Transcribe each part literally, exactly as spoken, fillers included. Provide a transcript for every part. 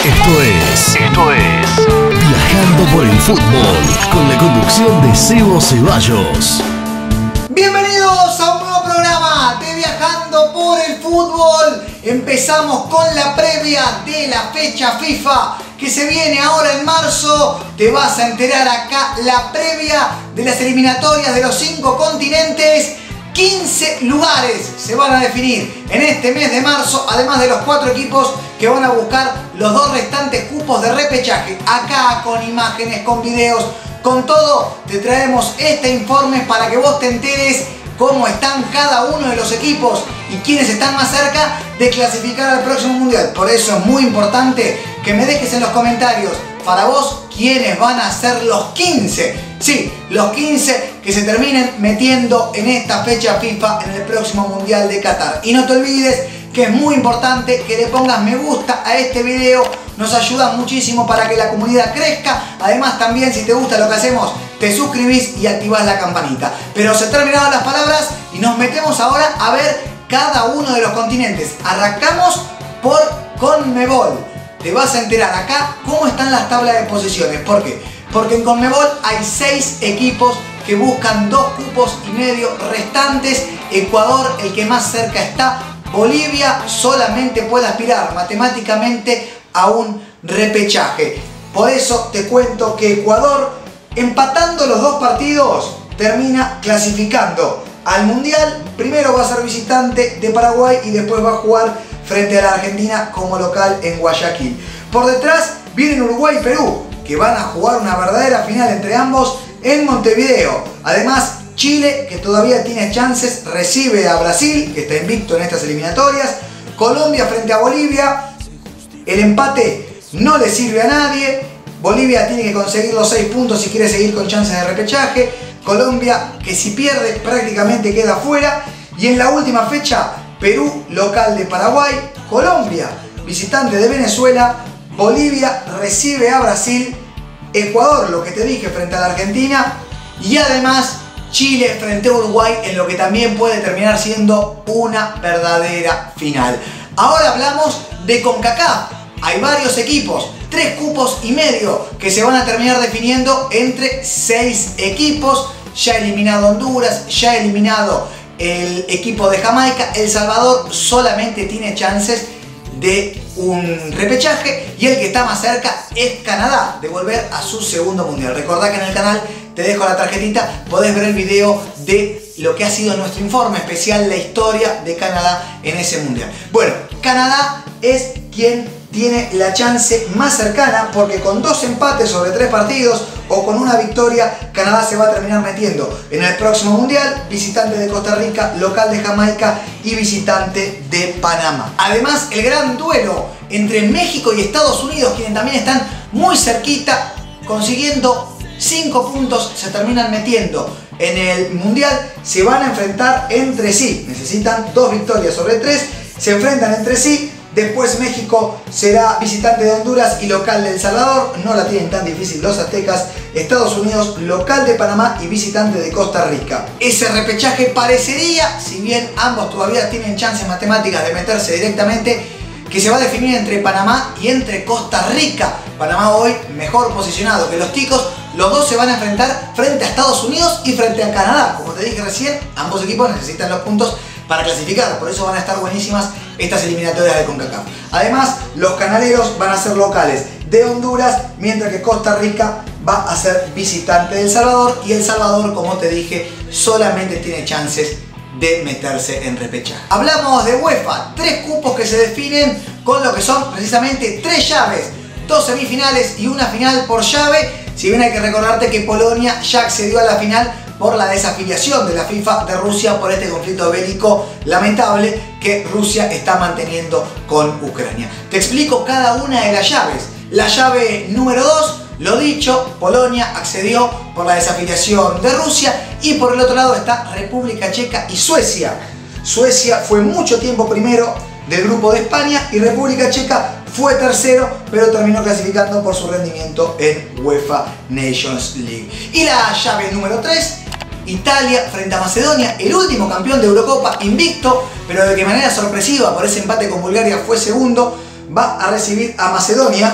Esto es, esto es Viajando por el Fútbol, con la conducción de Sebo Ceballos. Bienvenidos a un nuevo programa de Viajando por el Fútbol. Empezamos con la previa de la fecha FIFA que se viene ahora en marzo. Te vas a enterar acá la previa de las eliminatorias de los cinco continentes. quince lugares se van a definir en este mes de marzo, además de los cuatro equipos que van a buscar los dos restantes cupos de repechaje. Acá con imágenes, con videos, con todo te traemos este informe para que vos te enteres cómo están cada uno de los equipos y quiénes están más cerca de clasificar al próximo mundial. Por eso es muy importante que me dejes en los comentarios para vos quiénes van a ser los quince. Sí, los quince que se terminen metiendo en esta fecha FIFA en el próximo Mundial de Qatar. Y no te olvides que es muy importante que le pongas me gusta a este video. Nos ayuda muchísimo para que la comunidad crezca. Además también, si te gusta lo que hacemos, te suscribís y activás la campanita. Pero se terminaron las palabras y nos metemos ahora a ver cada uno de los continentes. Arrancamos por CONMEBOL. Te vas a enterar acá cómo están las tablas de posiciones. ¿Por qué? Porque en CONMEBOL hay seis equipos que buscan dos cupos y medio restantes. Ecuador, el que más cerca está. Bolivia solamente puede aspirar matemáticamente a un repechaje. Por eso te cuento que Ecuador, empatando los dos partidos, termina clasificando al Mundial. Primero va a ser visitante de Paraguay y después va a jugar frente a la Argentina como local en Guayaquil. Por detrás vienen Uruguay y Perú, que van a jugar una verdadera final entre ambos en Montevideo. Además, Chile, que todavía tiene chances, recibe a Brasil, que está invicto en estas eliminatorias. Colombia frente a Bolivia. El empate no le sirve a nadie. Bolivia tiene que conseguir los seis puntos si quiere seguir con chances de repechaje. Colombia, que si pierde prácticamente queda fuera. Y en la última fecha, Perú, local de Paraguay. Colombia, visitante de Venezuela. Bolivia recibe a Brasil. Ecuador, lo que te dije, frente a la Argentina. Y además Chile frente a Uruguay, en lo que también puede terminar siendo una verdadera final. Ahora hablamos de CONCACAF. Hay varios equipos, tres cupos y medio que se van a terminar definiendo entre seis equipos. Ya eliminado Honduras, ya eliminado el equipo de Jamaica. El Salvador solamente tiene chances de un repechaje y el que está más cerca es Canadá de volver a su segundo mundial. Recordá que en el canal te dejo la tarjetita, podés ver el video de lo que ha sido nuestro informe especial, la historia de Canadá en ese mundial. Bueno, Canadá es quien tiene la chance más cercana porque con dos empates sobre tres partidos o con una victoria, Canadá se va a terminar metiendo en el próximo mundial, visitante de Costa Rica, local de Jamaica y visitante de Panamá. Además, el gran duelo entre México y Estados Unidos, quienes también están muy cerquita, consiguiendo cinco puntos, se terminan metiendo en el mundial. Se van a enfrentar entre sí, necesitan dos victorias sobre tres, se enfrentan entre sí. Después México será visitante de Honduras y local de El Salvador. No la tienen tan difícil los aztecas. Estados Unidos, local de Panamá y visitante de Costa Rica. Ese repechaje parecería, si bien ambos todavía tienen chances matemáticas de meterse directamente, que se va a definir entre Panamá y entre Costa Rica. Panamá hoy mejor posicionado que los ticos. Los dos se van a enfrentar frente a Estados Unidos y frente a Canadá. Como te dije recién, ambos equipos necesitan los puntos para clasificar. Por eso van a estar buenísimas estas eliminatorias de CONCACAF. Además, los canaleros van a ser locales de Honduras, mientras que Costa Rica va a ser visitante de El Salvador. Y El Salvador, como te dije, solamente tiene chances de meterse en repechaje. Hablamos de UEFA, tres cupos que se definen con lo que son precisamente tres llaves, dos semifinales y una final por llave. Si bien hay que recordarte que Polonia ya accedió a la final por la desafiliación de la FIFA de Rusia por este conflicto bélico lamentable que Rusia está manteniendo con Ucrania. Te explico cada una de las llaves. La llave número dos, lo dicho, Polonia accedió por la desafiliación de Rusia y por el otro lado está República Checa y Suecia. Suecia fue mucho tiempo primero del grupo de España y República Checa fue tercero, pero terminó clasificando por su rendimiento en UEFA Nations League. Y la llave número tres, Italia frente a Macedonia, el último campeón de Eurocopa invicto, pero de que manera sorpresiva por ese empate con Bulgaria fue segundo. va a recibir a Macedonia,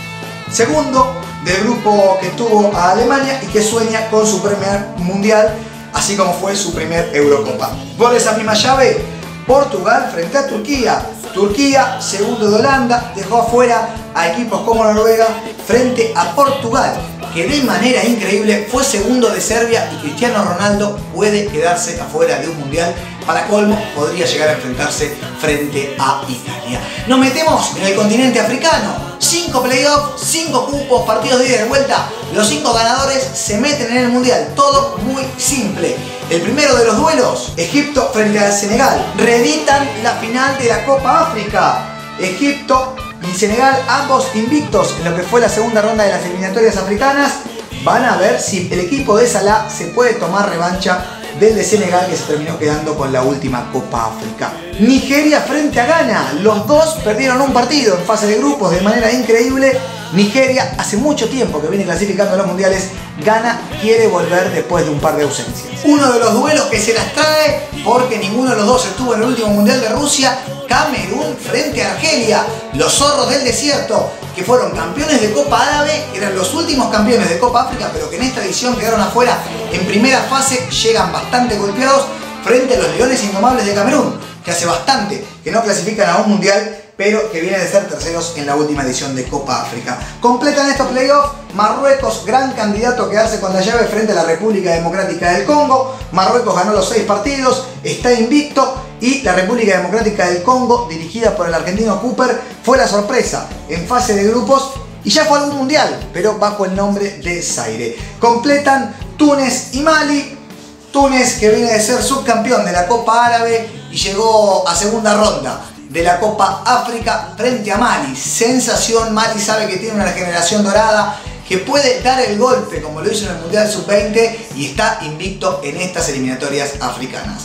segundo del grupo que tuvo a Alemania y que sueña con su primer mundial, así como fue su primer Eurocopa. Por esa misma llave, Portugal frente a Turquía. Turquía, segundo de Holanda, dejó afuera a equipos como Noruega frente a Portugal, que de manera increíble fue segundo de Serbia, y Cristiano Ronaldo puede quedarse afuera de un mundial. Para colmo, podría llegar a enfrentarse frente a Italia. Nos metemos en el continente africano. cinco playoffs, cinco cupos, partidos de ida y de vuelta. Los cinco ganadores se meten en el mundial. Todo muy simple. El primero de los duelos, Egipto frente al Senegal. Reeditan la final de la Copa África. Egipto y Senegal, ambos invictos en lo que fue la segunda ronda de las eliminatorias africanas. Van a ver si el equipo de Salah se puede tomar revancha del de Senegal, que se terminó quedando con la última Copa África. Nigeria frente a Ghana. Los dos perdieron un partido en fase de grupos de manera increíble. Nigeria hace mucho tiempo que viene clasificando a los mundiales. Ghana quiere volver después de un par de ausencias. Uno de los duelos que se las trae, porque ninguno de los dos estuvo en el último mundial de Rusia. Camerún frente a Argelia. Los zorros del desierto, que fueron campeones de Copa Árabe, eran los últimos campeones de Copa África, pero que en esta edición quedaron afuera en primera fase. Llegan bastante golpeados frente a los Leones Indomables de Camerún, que hace bastante que no clasifican a un mundial, pero que viene de ser terceros en la última edición de Copa África. Completan estos playoffs Marruecos, gran candidato a quedarse con la llave frente a la República Democrática del Congo. Marruecos ganó los seis partidos, está invicto, y la República Democrática del Congo, dirigida por el argentino Cooper, fue la sorpresa en fase de grupos y ya fue a algún mundial, pero bajo el nombre de Zaire. Completan Túnez y Mali. Túnez, que viene de ser subcampeón de la Copa Árabe y llegó a segunda ronda de la Copa África frente a Mali. Sensación, Mali sabe que tiene una generación dorada que puede dar el golpe como lo hizo en el Mundial sub veinte y está invicto en estas eliminatorias africanas.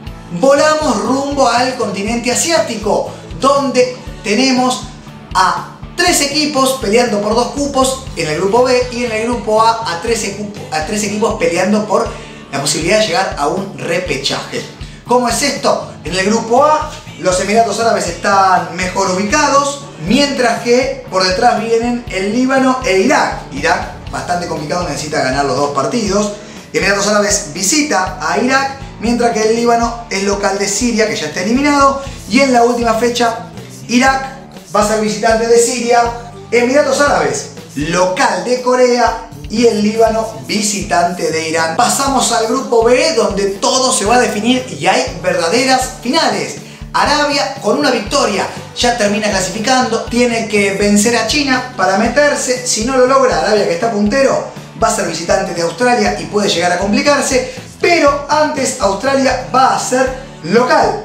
Volamos rumbo al continente asiático, donde tenemos a tres equipos peleando por dos cupos en el grupo B, y en el grupo A a tres, a tres equipos peleando por la posibilidad de llegar a un repechaje. ¿Cómo es esto? En el grupo A, los Emiratos Árabes están mejor ubicados, mientras que por detrás vienen el Líbano e Irak. Irak, bastante complicado, necesita ganar los dos partidos. Emiratos Árabes visita a Irak, mientras que el Líbano es local de Siria, que ya está eliminado. Y en la última fecha, Irak va a ser visitante de Siria, Emiratos Árabes local de Corea y el Líbano visitante de Irán. Pasamos al grupo B, donde todo se va a definir y hay verdaderas finales. Arabia, con una victoria, ya termina clasificando. Tiene que vencer a China para meterse. Si no lo logra, Arabia, que está puntero, va a ser visitante de Australia y puede llegar a complicarse. Pero antes, Australia va a ser local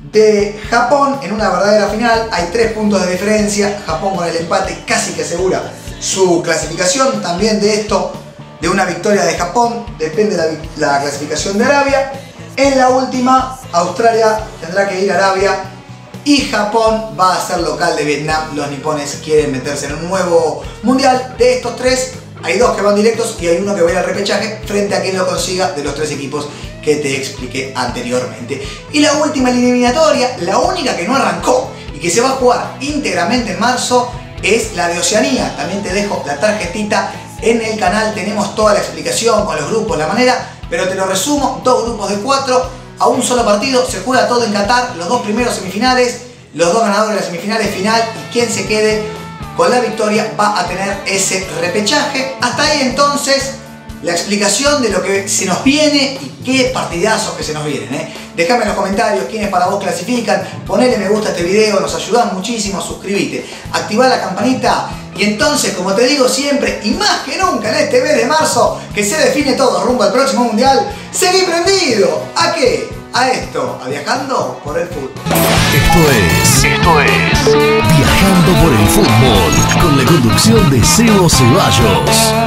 de Japón en una verdadera final. Hay tres puntos de diferencia. Japón, con el empate, casi que asegura su clasificación. También de esto, de una victoria de Japón, depende la, la clasificación de Arabia. En la última, Australia tendrá que ir a Arabia y Japón va a ser local de Vietnam. Los nipones quieren meterse en un nuevo mundial. De estos tres, hay dos que van directos y hay uno que va a ir al repechaje frente a quien lo consiga de los tres equipos que te expliqué anteriormente. Y la última eliminatoria, la única que no arrancó y que se va a jugar íntegramente en marzo, es la de Oceanía. También te dejo la tarjetita en el canal. Tenemos toda la explicación con los grupos, la manera, pero te lo resumo. Dos grupos de cuatro a un solo partido. Se juega todo en Qatar. Los dos primeros semifinales, los dos ganadores de las semifinales final, y quien se quede con la victoria va a tener ese repechaje. Hasta ahí entonces la explicación de lo que se nos viene y qué partidazos que se nos vienen, ¿eh? Déjame en los comentarios quiénes para vos clasifican, ponele me gusta a este video, nos ayudan muchísimo, suscríbete, activá la campanita y entonces, como te digo siempre y más que nunca en este mes de marzo que se define todo rumbo al próximo mundial, seguí prendido. ¿A qué? A esto, a Viajando por el Fútbol. Esto es, esto es Viajando por el Fútbol, con la conducción de Sebo Ceballos.